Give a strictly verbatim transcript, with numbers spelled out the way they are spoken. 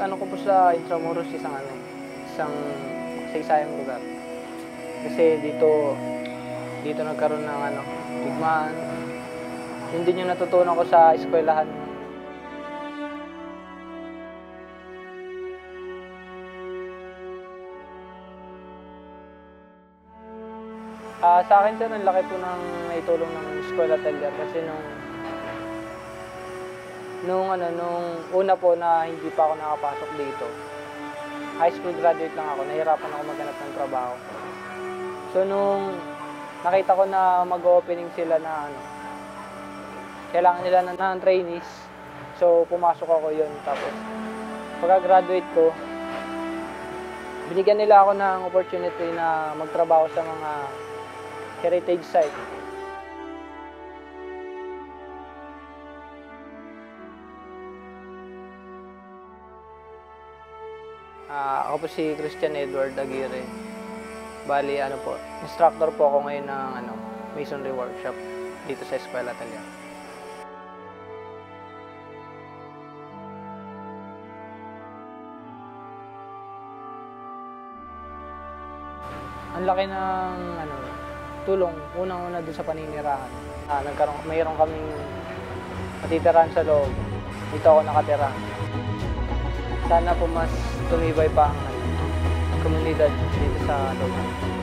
ano ko po sa Intramuros isang ano, isang makasaysayang lugar. Kasi dito dito nagkaroon ng ano, digmaan. Yun din yung natutunan ko sa eskwelahan. Ah, sa akin sir, ang laki po ng naitulong ng Escuela Taller kasi nung nung ano nung una po na hindi pa ako nakapasok dito. High school graduate lang ako, nahirapan ako maghanap ng trabaho. So nung nakita ko na mag-opening sila na ano, kailangan nila na ng trainees. So pumasok ako yun, tapos pagka-graduate ko, binigyan nila ako ng opportunity na magtrabaho sa mga heritage site. Uh, ako po si Edward Aguirre. Bali, ano po, instructor po ako ngayon ng ano, masonry workshop dito sa Escuela Taller. Ang laki ng ano, tulong, unang-una doon sa paninirahan. Ah, nagkaroon, mayroon kaming matitirahan sa loob. Dito ako nakatira. Sana po mas tumibay pa ang komunidad dito sa loob.